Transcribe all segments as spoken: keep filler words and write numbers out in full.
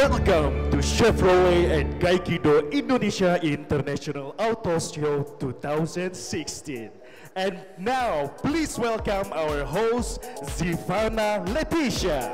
Welcome to Chevrolet and Gaikindo Indonesia International Auto Show twenty sixteen. And now, please welcome our host, Zivana Leticia.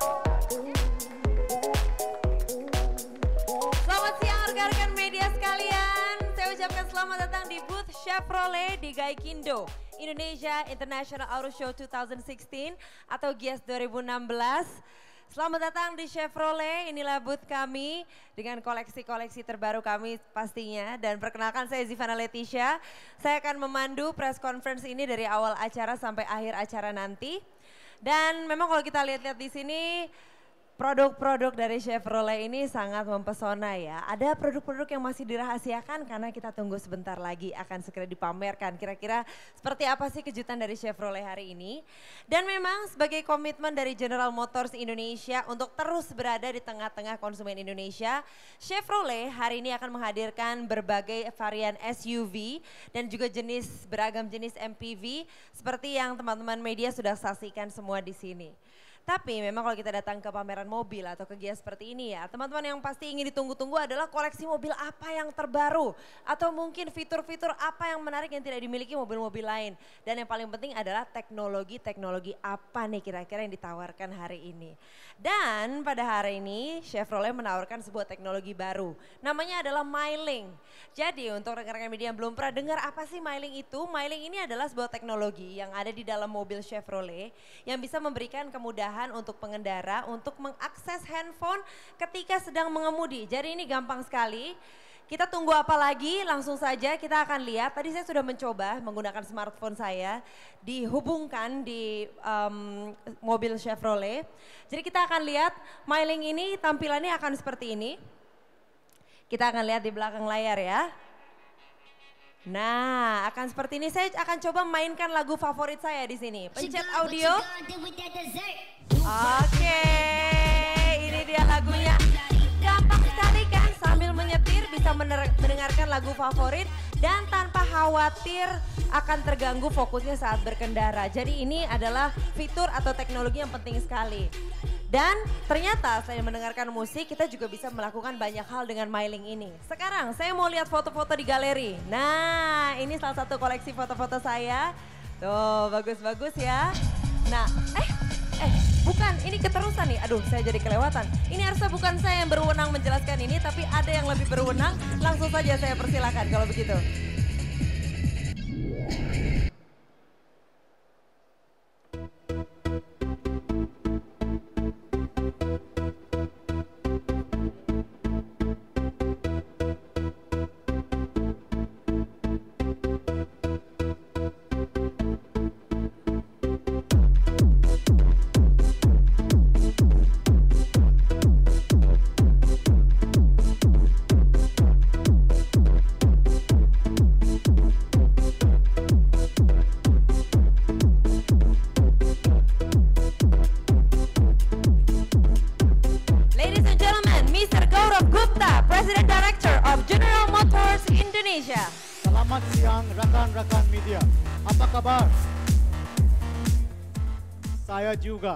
Selamat siang rekan-rekan media sekalian. Saya ucapkan selamat datang di booth Chevrolet di Gaikindo Indonesia International Auto Show twenty sixteen atau G I A S dua ribu enam belas. Selamat datang di Chevrolet, inilah booth kami dengan koleksi-koleksi terbaru kami pastinya. Dan perkenalkan saya Zivana Leticia, saya akan memandu press conference ini dari awal acara sampai akhir acara nanti. Dan memang kalau kita lihat-lihat di sini, produk-produk dari Chevrolet ini sangat mempesona ya. Ada produk-produk yang masih dirahasiakan karena kita tunggu sebentar lagi akan segera dipamerkan. Kira-kira seperti apa sih kejutan dari Chevrolet hari ini. Dan memang sebagai komitmen dari General Motors Indonesia untuk terus berada di tengah-tengah konsumen Indonesia, Chevrolet hari ini akan menghadirkan berbagai varian S U V dan juga jenis beragam jenis M P V seperti yang teman-teman media sudah saksikan semua di sini. Tapi memang kalau kita datang ke pameran mobil atau ke G I A S seperti ini ya, teman-teman yang pasti ingin ditunggu-tunggu adalah koleksi mobil apa yang terbaru. Atau mungkin fitur-fitur apa yang menarik yang tidak dimiliki mobil-mobil lain. Dan yang paling penting adalah teknologi-teknologi apa nih kira-kira yang ditawarkan hari ini. Dan pada hari ini Chevrolet menawarkan sebuah teknologi baru. Namanya adalah Myling. Jadi untuk rekan-rekan media yang belum pernah dengar apa sih Myling itu, Myling ini adalah sebuah teknologi yang ada di dalam mobil Chevrolet yang bisa memberikan kemudahan untuk pengendara untuk mengakses handphone ketika sedang mengemudi. Jadi ini gampang sekali. Kita tunggu apa lagi? Langsung saja kita akan lihat. Tadi saya sudah mencoba menggunakan smartphone saya dihubungkan di um, mobil Chevrolet. Jadi kita akan lihat Myling ini tampilannya akan seperti ini. Kita akan lihat di belakang layar ya. Nah, akan seperti ini. Saya akan coba mainkan lagu favorit saya di sini. Pencet audio. Oke, ini dia lagunya. Gampang sekali kan, sambil menyetir bisa mendengarkan lagu favorit dan tanpa khawatir akan terganggu fokusnya saat berkendara. Jadi ini adalah fitur atau teknologi yang penting sekali. Dan ternyata selain mendengarkan musik, kita juga bisa melakukan banyak hal dengan Myling ini. Sekarang saya mau lihat foto-foto di galeri. Nah, ini salah satu koleksi foto-foto saya. Tuh, bagus-bagus ya. Nah, eh, eh, bukan, ini keterusan nih. Aduh, saya jadi kelewatan. Ini harusnya bukan saya yang berwenang menjelaskan ini, tapi ada yang lebih berwenang. Langsung saja saya persilakan kalau begitu. Selamat siang rekan-rekan media, apa kabar? Saya juga.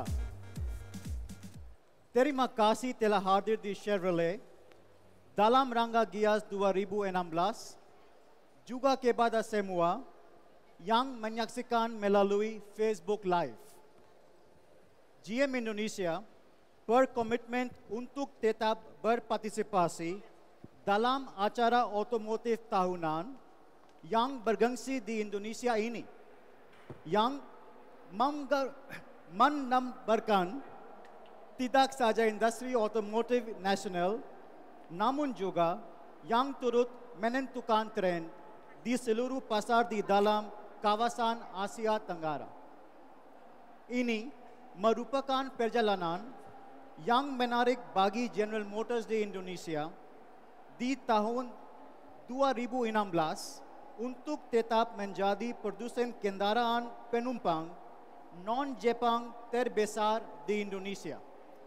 Terima kasih telah hadir di Chevrolet dalam rangka G I A S dua ribu enam belas, juga kepada semua yang menyaksikan melalui Facebook Live. G M Indonesia berkomitmen untuk tetap berpartisipasi dalam acara otomotif tahunan yang bergengsi di Indonesia ini, yang menambahkan tidak saja industri otomotif nasional, namun juga yang turut menentukan tren di seluruh pasar di dalam kawasan Asia Tenggara. Ini merupakan perjalanan yang menarik bagi General Motors di Indonesia di tahun dua ribu enam belas untuk tetap menjadi produsen kendaraan penumpang non-Jepang terbesar di Indonesia.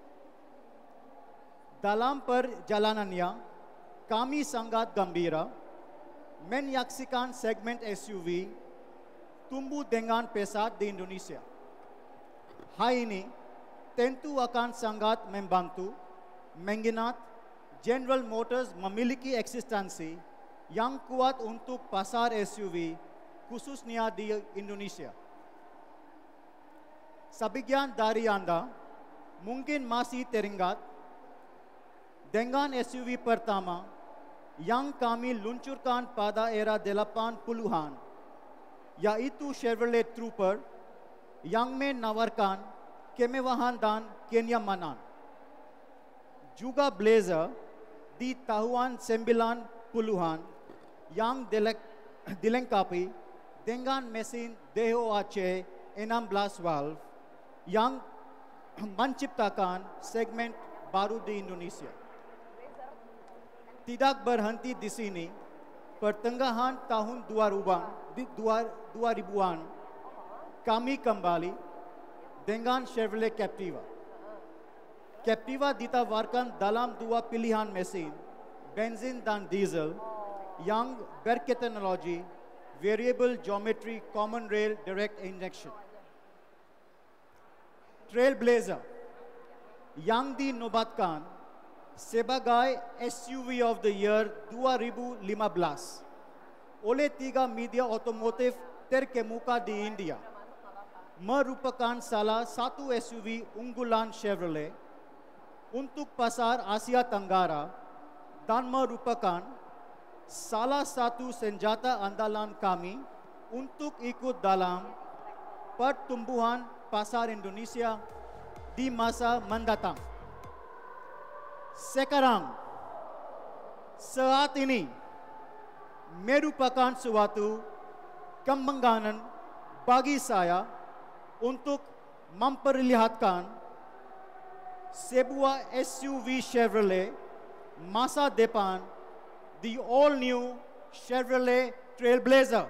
Dalam perjalanannya, kami sangat gembira menyaksikan segmen S U V tumbuh dengan pesat di Indonesia. Hal ini tentu akan sangat membantu mengingat General Motors memiliki eksistensi yang kuat untuk pasar S U V, khususnya di Indonesia. Sebagian dari Anda mungkin masih teringat dengan S U V pertama yang kami luncurkan pada era delapan puluhan, yaitu Chevrolet Trooper yang menawarkan kemewahan dan kenyamanan. Juga Blazer di tahun sembilan puluhan yang dilengkapi dengan mesin D O A C enam belas valve yang menciptakan segmen baru di Indonesia. Tidak berhenti di sini, pertengahan tahun dua ribuan kami kembali dengan Chevrolet Captiva. Captiva ditawarkan dalam dua pilihan mesin, benzin dan diesel, yang berteknologi Variable Geometry Common Rail Direct Injection. Trailblazer yang dinobatkan sebagai S U V of the Year dua ribu lima belas oleh tiga media otomotif terkemuka di India, merupakan salah satu S U V unggulan Chevrolet untuk pasar Asia Tenggara dan merupakan salah satu senjata andalan kami untuk ikut dalam pertumbuhan pasar Indonesia di masa mendatang. Sekarang, saat ini merupakan suatu kebanggaan bagi saya untuk memperlihatkan sebuah S U V Chevrolet masa depan, the all-new Chevrolet Trailblazer.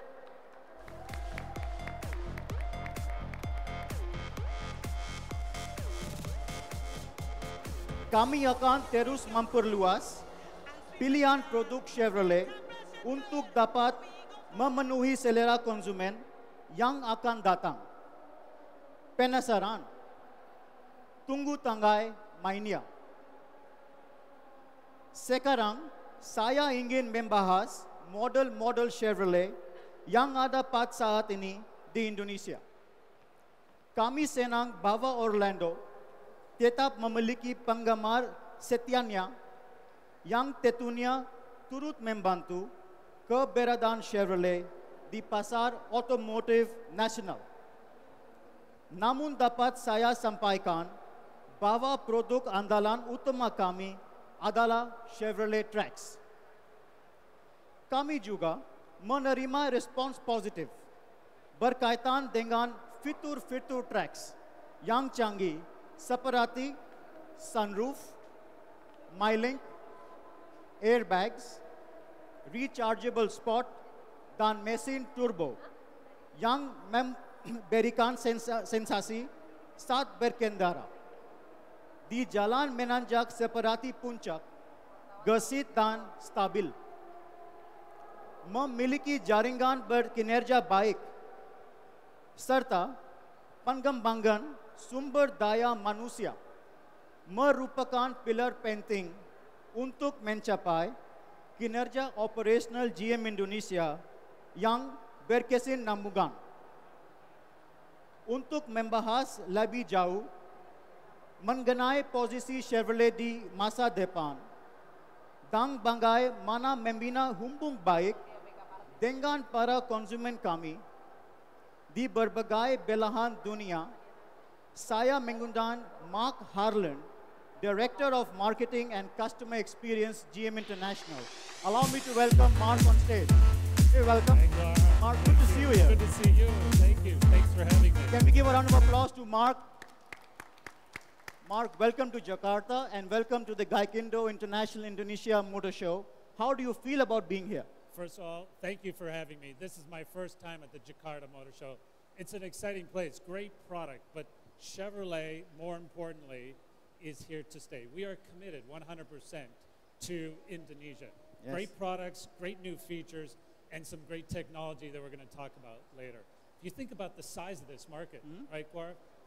Kami akan terus memperluas pilihan produk Chevrolet untuk dapat memenuhi selera konsumen yang akan datang. Penasaran? Tunggu tanggai mainnya. Sekarang, saya ingin membahas model-model Chevrolet yang ada pada saat ini di Indonesia. Kami senang bahwa Orlando tetap memiliki penggemar setianya yang tentunya turut membantu keberadaan Chevrolet di pasar otomotif nasional. Namun dapat saya sampaikan bahwa produk andalan utama kami adalah Chevrolet Trax. Kami juga menerima respons positif berkaitan dengan fitur-fitur Trax yang canggih seperti sunroof, MyLink, airbags, rechargeable spot, dan mesin turbo yang memberikan sensasi saat berkendara. Di jalan menanjak seperti puncak, gesit dan stabil. Memiliki jaringan berkinerja baik, serta pengembangan sumber daya manusia merupakan pilar penting untuk mencapai kinerja operasional G M Indonesia yang berkesinambungan. Untuk membahas lebih jauh mengenai posisi Chevrolet di masa depan dan bagaimana membina hubungan baik dengan para konsumen kami di berbagai belahan dunia, saya mengundang Mark Harlan, Director of Marketing and Customer Experience, G M International. Allow me to welcome Mark on stage. Hey, welcome. Mark, good to see you here. Good to see you. Thank you. Thanks for having me. Can we give a round of applause to Mark? Mark, welcome to Jakarta and welcome to the Gaikindo International Indonesia Motor Show. How do you feel about being here? First of all, thank you for having me. This is my first time at the Jakarta Motor Show. It's an exciting place, great product, but Chevrolet, more importantly, is here to stay. We are committed one hundred percent to Indonesia. Yes. Great products, great new features, and some great technology that we're going to talk about later. If you think about the size of this market, Mm-hmm. right, Gaurav?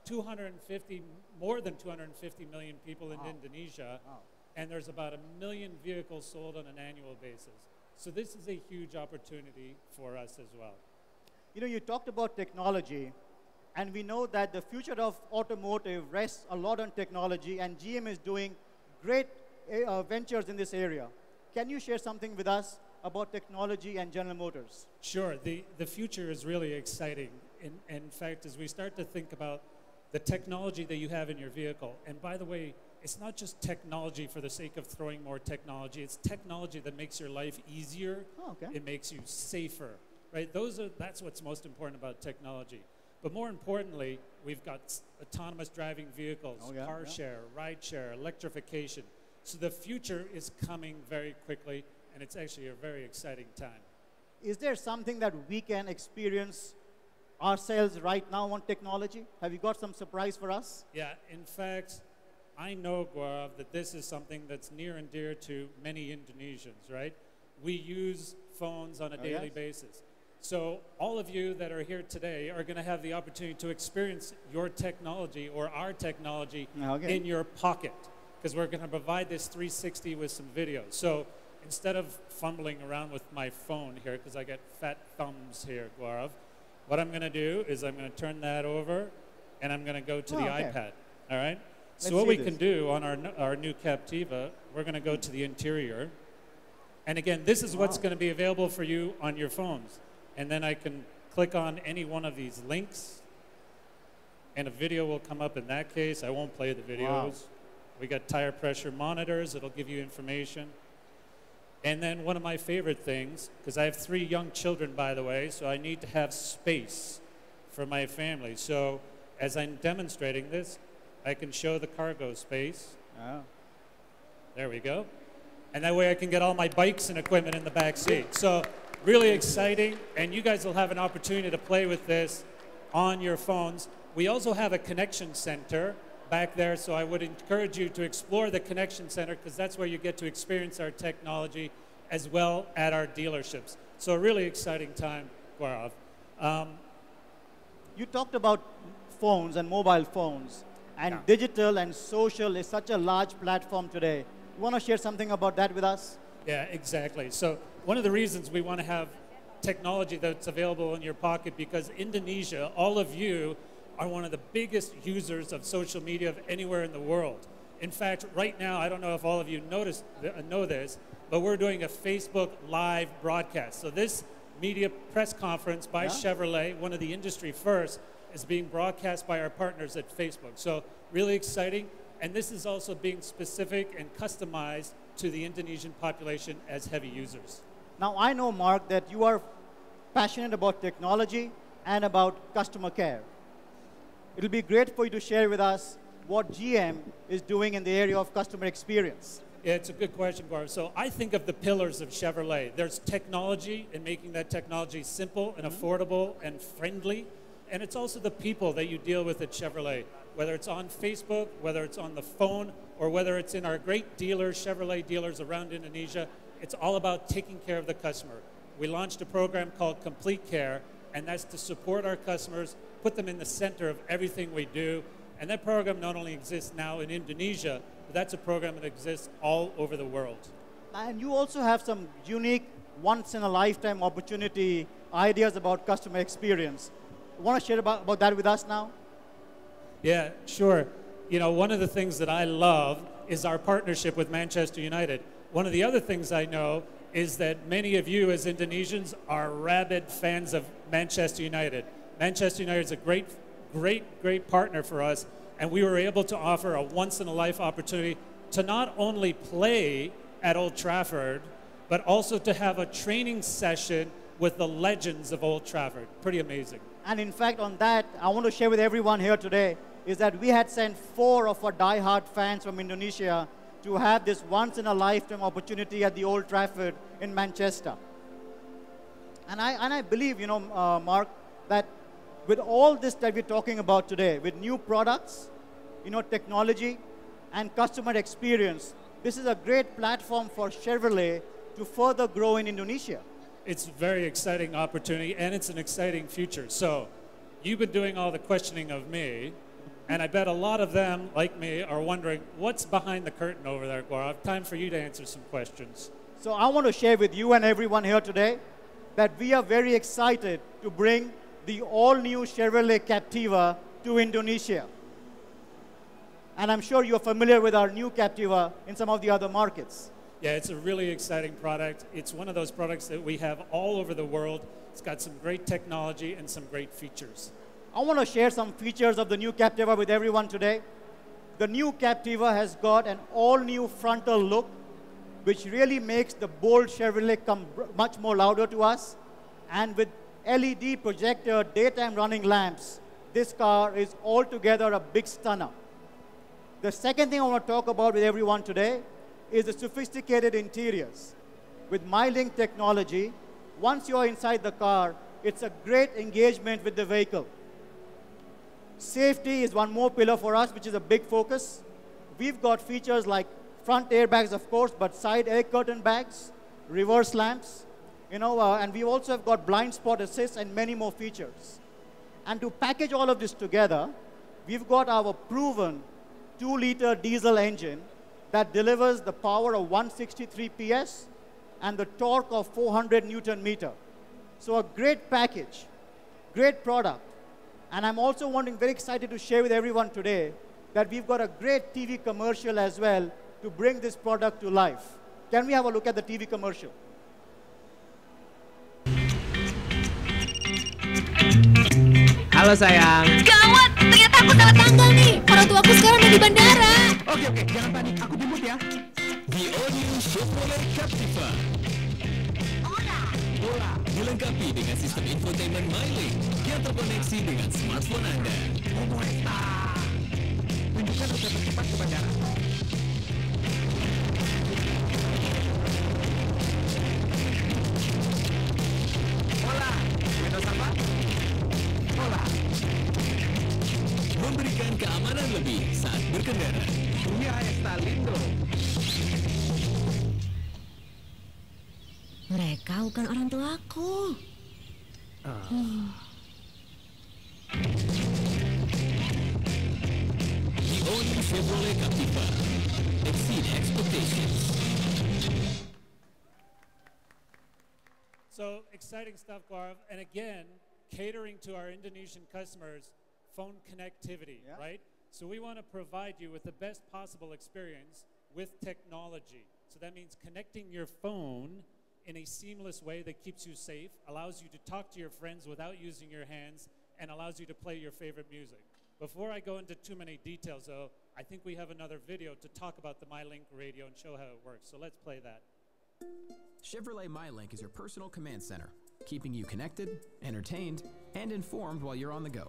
two hundred fifty, more than two hundred fifty million people in Wow. Indonesia, Wow. and there's about a million vehicles sold on an annual basis. So this is a huge opportunity for us as well. You know, you talked about technology, and we know that the future of automotive rests a lot on technology, and G M is doing great uh, ventures in this area. Can you share something with us about technology and General Motors? Sure, the, the future is really exciting. In, in fact, as we start to think about the technology that you have in your vehicle, and by the way, it's not just technology for the sake of throwing more technology, it's technology that makes your life easier, Oh, okay. it makes you safer, right? Those are, that's what's most important about technology. But more importantly, we've got s- autonomous driving vehicles, Oh, yeah, car yeah. share, ride share, electrification. So the future is coming very quickly, and it's actually a very exciting time. Is there something that we can experience ourselves right now on technology? Have you got some surprise for us? Yeah, in fact, I know, Gaurav, that this is something that's near and dear to many Indonesians, right? We use phones on a Oh, daily yes. basis. So all of you that are here today are going to have the opportunity to experience your technology or our technology Okay. in your pocket, because we're going to provide this three sixty with some videos. So instead of fumbling around with my phone here, because I got fat thumbs here, Gaurav, what I'm going to do is I'm going to turn that over, and I'm going to go to Oh, the okay. iPad. All right. So Let's what see we this. can do on our n- our new Captiva, we're going to go to the interior, and again, this is what's Wow. going to be available for you on your phones, and then I can click on any one of these links, and a video will come up. In that case, I won't play the videos. We got tire pressure monitors; it'll give you information. And then one of my favorite things, because I have three young children, by the way, so I need to have space for my family. So as I'm demonstrating this, I can show the cargo space. Yeah. There we go. And that way I can get all my bikes and equipment in the back seat. So really exciting, and you guys will have an opportunity to play with this on your phones. We also have a connection center back there, so I would encourage you to explore the connection center, because that's where you get to experience our technology as well at our dealerships. So a really exciting time, Gaurav. Um, You talked about phones and mobile phones, and Yeah. digital and social is such a large platform today. You want to share something about that with us? Yeah, exactly. So one of the reasons we want to have technology that's available in your pocket, because Indonesia, all of you are one of the biggest users of social media of anywhere in the world. In fact, right now, I don't know if all of you noticed, th- know this, but we're doing a Facebook live broadcast. So this media press conference by Yeah. Chevrolet, one of the industry first, is being broadcast by our partners at Facebook. So really exciting. And this is also being specific and customized to the Indonesian population as heavy users. Now, I know, Mark, that you are passionate about technology and about customer care. It'll be great for you to share with us what G M is doing in the area of customer experience. Yeah, it's a good question, Gaurav. So I think of the pillars of Chevrolet. There's technology and making that technology simple and affordable and friendly. And it's also the people that you deal with at Chevrolet, whether it's on Facebook, whether it's on the phone, or whether it's in our great dealers, Chevrolet dealers around Indonesia. It's all about taking care of the customer. We launched a program called Complete Care, and that's to support our customers, put them in the center of everything we do. And that program not only exists now in Indonesia, but that's a program that exists all over the world. And you also have some unique, once-in-a-lifetime opportunity ideas about customer experience. You want to share about, about that with us now? Yeah, sure. You know, one of the things that I love is our partnership with Manchester United. One of the other things I know is that many of you as Indonesians are rabid fans of Manchester United. Manchester United is a great, great, great partner for us, and we were able to offer a once-in-a-life opportunity to not only play at Old Trafford, but also to have a training session with the legends of Old Trafford. Pretty amazing. And in fact, on that, I want to share with everyone here today is that we had sent four of our die-hard fans from Indonesia to have this once-in-a-lifetime opportunity at the Old Trafford in Manchester. And I, and I believe, you know, uh, Mark, that with all this that we're talking about today, with new products, you know, technology, and customer experience, this is a great platform for Chevrolet to further grow in Indonesia. It's a very exciting opportunity, and it's an exciting future. So you've been doing all the questioning of me, And I bet a lot of them, like me, are wondering, what's behind the curtain over there, Gaurav? Time for you to answer some questions. So I want to share with you and everyone here today that we are very excited to bring the all-new Chevrolet Captiva to Indonesia. And I'm sure you're familiar with our new Captiva in some of the other markets. Yeah, it's a really exciting product. It's one of those products that we have all over the world. It's got some great technology and some great features. I want to share some features of the new Captiva with everyone today. The new Captiva has got an all-new frontal look, which really makes the bold Chevrolet come much more louder to us. And with L E D projector daytime running lamps, this car is altogether a big stunner. The second thing I want to talk about with everyone today is the sophisticated interiors. With MyLink technology, once you're inside the car, it's a great engagement with the vehicle. Safety is one more pillar for us, which is a big focus. We've got features like front airbags, of course, but side air curtain bags, reverse lamps, you know, uh, and we also have got blind spot assist and many more features. And to package all of this together, we've got our proven two liter diesel engine that delivers the power of one hundred sixty-three P S and the torque of four hundred Newton meter. So a great package, great product. And I'm also wanting, very excited to share with everyone today that we've got a great T V commercial as well to bring this product to life. Can we have a look at the T V commercial? Halo sayang. Gawat, ternyata aku salah tanggal nih. Orang tua aku sekarang ada di bandara. Oke oke, jangan panik, aku jemput ya. The all-new Chevrolet Captiva. Hola. Hola. Dilengkapi dengan sistem infotainment MyLink yang terkoneksi dengan smartphone Anda. Como esta? Tunjukkan rute tercepat ke bandara. Hola. Buenos apa? Hola. Memberikan keamanan lebih saat berkendara. Dunia está lindo. Mereka bukan orang tuaku. The all-new Chevrolet Captiva. Exceed expectations. So exciting stuff, Gaurav. And again, catering to our Indonesian customers, phone connectivity, Yeah. right? So we want to provide you with the best possible experience with technology. So that means connecting your phone in a seamless way that keeps you safe, allows you to talk to your friends without using your hands, and allows you to play your favorite music. Before I go into too many details, though, I think we have another video to talk about the MyLink radio and show how it works. So let's play that. Chevrolet MyLink is your personal command center, keeping you connected, entertained, and informed while you're on the go.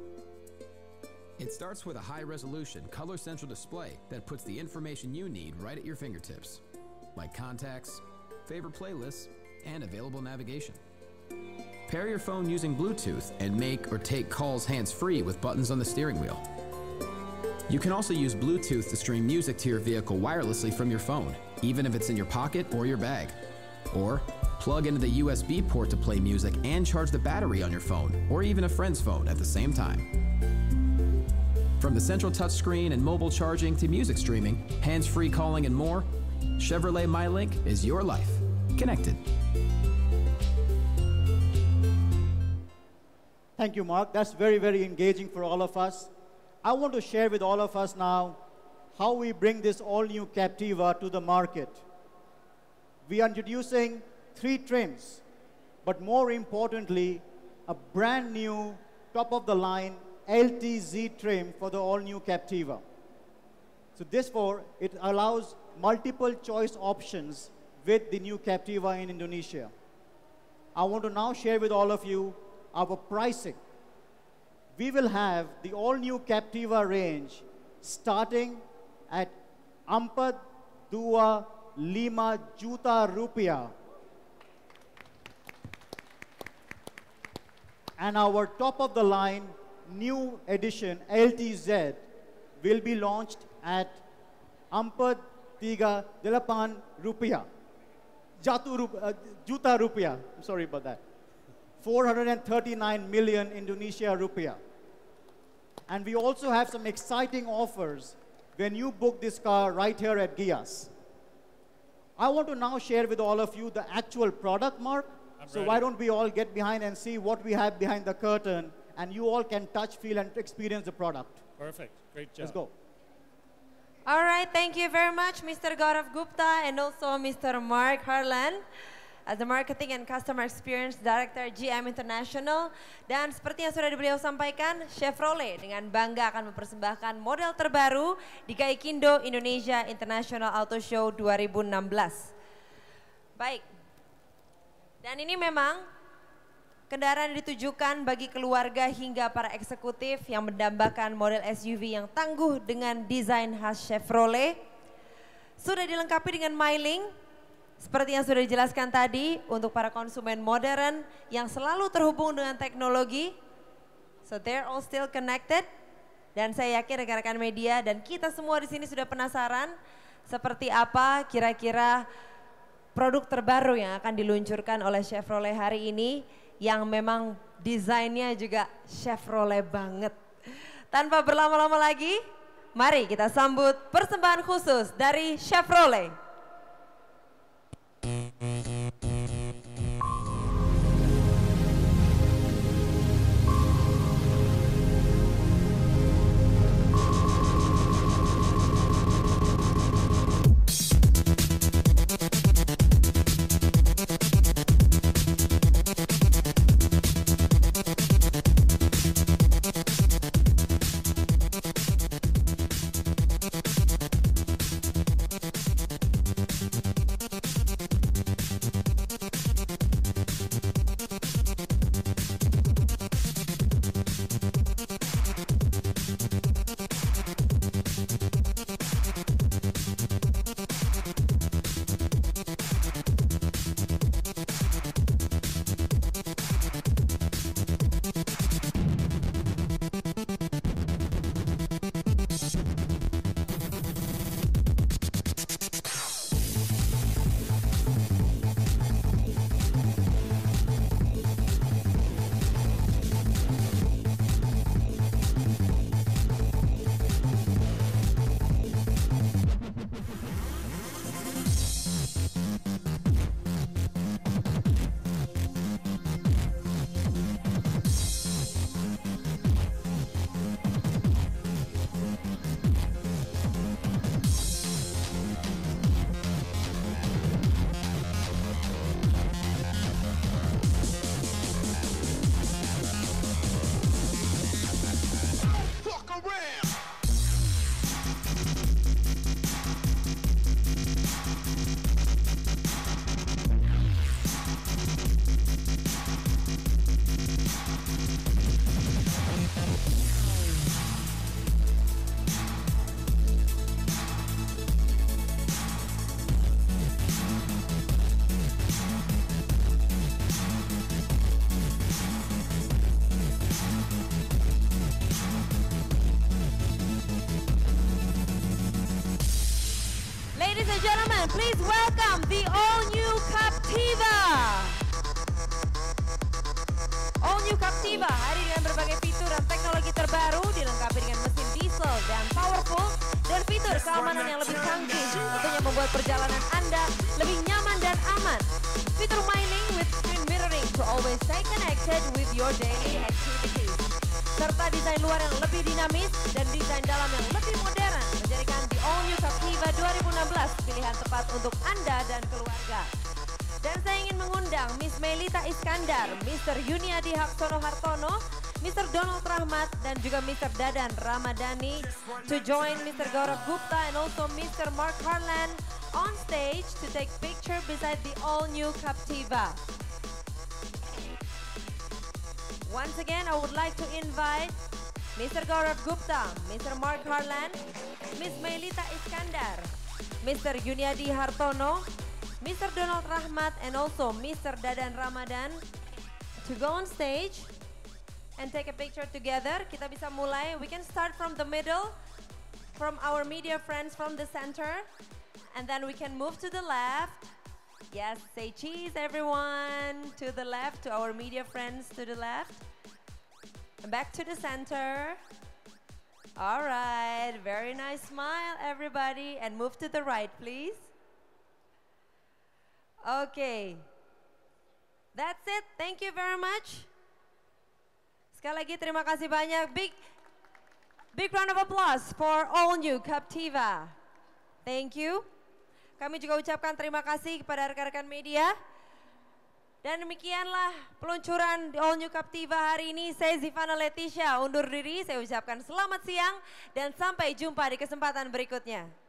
It starts with a high-resolution, color-central display that puts the information you need right at your fingertips, like contacts, favorite playlists, and available navigation. Pair your phone using Bluetooth and make or take calls hands-free with buttons on the steering wheel. You can also use Bluetooth to stream music to your vehicle wirelessly from your phone, even if it's in your pocket or your bag. Or plug into the U S B port to play music and charge the battery on your phone, or even a friend's phone at the same time. From the central touchscreen and mobile charging to music streaming, hands-free calling, and more, Chevrolet MyLink is your life. Connected. Thank you, Mark. That's very, very engaging for all of us. I want to share with all of us now how we bring this all-new Captiva to the market. We are introducing three trims, but more importantly, a brand new, top-of-the-line L T Z trim for the all-new Captiva. So this for, it allows multiple choice options with the new Captiva in Indonesia. I want to now share with all of you our pricing. We will have the all-new Captiva range starting at empat dua lima juta rupiah. And our top-of-the-line new edition L T Z will be launched at empat tiga delapan rupiah. Jatuh rup uh, juta rupiah. I'm sorry about that. four hundred thirty-nine million Indonesia rupiah. And we also have some exciting offers when you book this car right here at Gias. I want to now share with all of you the actual product, Mark. I'm so ready. why don't we all get behind and see what we have behind the curtain, and you all can touch, feel, and experience the product. Perfect. Great job. Let's go. All right, thank you very much, Mister Gaurav Gupta and also Mister Mark Harlan as the Marketing and Customer Experience Director G M International. Dan seperti yang sudah beliau sampaikan, Chevrolet dengan bangga akan mempersembahkan model terbaru di Gaikindo Indonesia International Auto Show dua ribu enam belas. Baik, dan ini memang kendaraan yang ditujukan bagi keluarga hingga para eksekutif yang mendambakan model S U V yang tangguh dengan desain khas Chevrolet. Sudah dilengkapi dengan miling, seperti yang sudah dijelaskan tadi, untuk para konsumen modern yang selalu terhubung dengan teknologi. So they're all still connected. Dan saya yakin rekan-rekan media dan kita semua di sini sudah penasaran seperti apa kira-kira produk terbaru yang akan diluncurkan oleh Chevrolet hari ini, yang memang desainnya juga Chevrolet banget. Tanpa berlama-lama lagi, mari kita sambut persembahan khusus dari Chevrolet. Ladies and gentlemen, please welcome the all-new Captiva. All-new Captiva hadir dengan berbagai fitur dan teknologi terbaru, dilengkapi dengan mesin diesel dan powerful, dan fitur keamanan yang lebih canggih, tentunya membuat perjalanan Anda lebih nyaman dan aman. Fitur mining with screen mirroring to always stay connected with your daily activities. Serta desain luar yang lebih dinamis dan desain dalam yang lebih modern, menjadikan the all-new Captiva dua ribu enam belas pilihan tepat untuk Anda dan keluarga. Dan saya ingin mengundang Miss Melita Iskandar, Mister Yuniadi Haksono Hartono, Mister Donald Rahmat, dan juga Mister Dadan Ramadhani to join Mister Gaurav Gupta and also Mister Mark Harlan on stage to take picture beside the all-new Captiva. Once again, I would like to invite Mister Gaurav Gupta, Mister Mark Harlan, Miss Melita Iskandar, Mister Yuniadi Hartono, Mister Donald Rahmat, and also Mister Dadan Ramadan to go on stage and take a picture together. Kita bisa mulai. We can start from the middle, from our media friends from the center, and then we can move to the left. Yes, say cheese everyone. To the left, to our media friends to the left. And back to the center. Alright, very nice smile everybody and move to the right please. Okay, that's it, thank you very much. Sekali lagi terima kasih banyak, big, big round of applause for all new Captiva. Thank you. Kami juga ucapkan terima kasih kepada rekan-rekan media. Dan demikianlah peluncuran All New Captiva hari ini. Saya Zivana Leticia undur diri, saya ucapkan selamat siang dan sampai jumpa di kesempatan berikutnya.